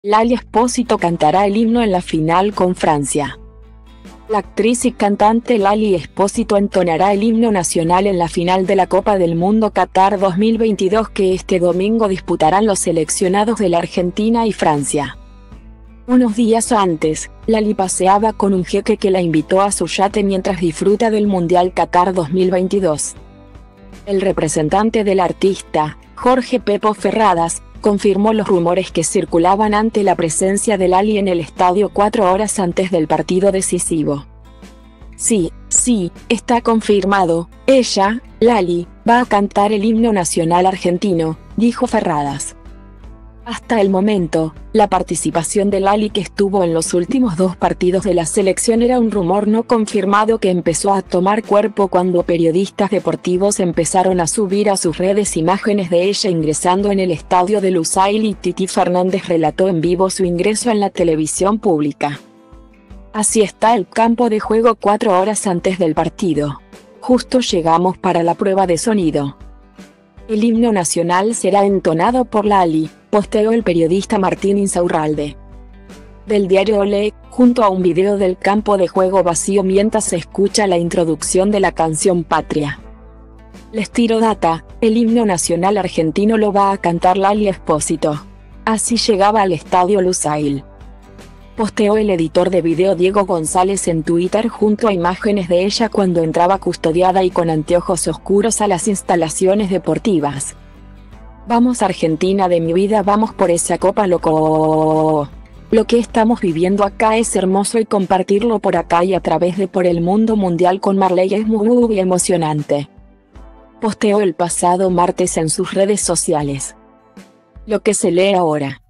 Lali Espósito cantará el himno en la final con Francia. La actriz y cantante Lali Espósito entonará el himno nacional en la final de la Copa del Mundo Qatar 2022 que este domingo disputarán los seleccionados de la Argentina y Francia. Unos días antes, Lali paseaba con un jeque que la invitó a su yate mientras disfruta del Mundial Qatar 2022. El representante del artista, Jorge Pepo Ferradas, confirmó los rumores que circulaban ante la presencia de Lali en el estadio 4 horas antes del partido decisivo. Sí, está confirmado, ella, Lali, va a cantar el himno nacional argentino, dijo Ferradas. Hasta el momento, la participación de Lali que estuvo en los últimos 2 partidos de la selección era un rumor no confirmado que empezó a tomar cuerpo cuando periodistas deportivos empezaron a subir a sus redes imágenes de ella ingresando en el estadio de Lusail y Titi Fernández relató en vivo su ingreso en la televisión pública. Así está el campo de juego 4 horas antes del partido. Justo llegamos para la prueba de sonido. El himno nacional será entonado por Lali, posteó el periodista Martín Insaurralde. Del diario Olé, junto a un video del campo de juego vacío mientras se escucha la introducción de la canción Patria. Les tiro data, el himno nacional argentino lo va a cantar Lali Espósito. Así llegaba al estadio Lusail. Posteó el editor de video Diego González en Twitter junto a imágenes de ella cuando entraba custodiada y con anteojos oscuros a las instalaciones deportivas. Vamos Argentina de mi vida, vamos por esa copa loco. Lo que estamos viviendo acá es hermoso y compartirlo por acá y a través de por el mundo mundial con Marley es muy emocionante. Posteó el pasado martes en sus redes sociales. Lo que se lee ahora.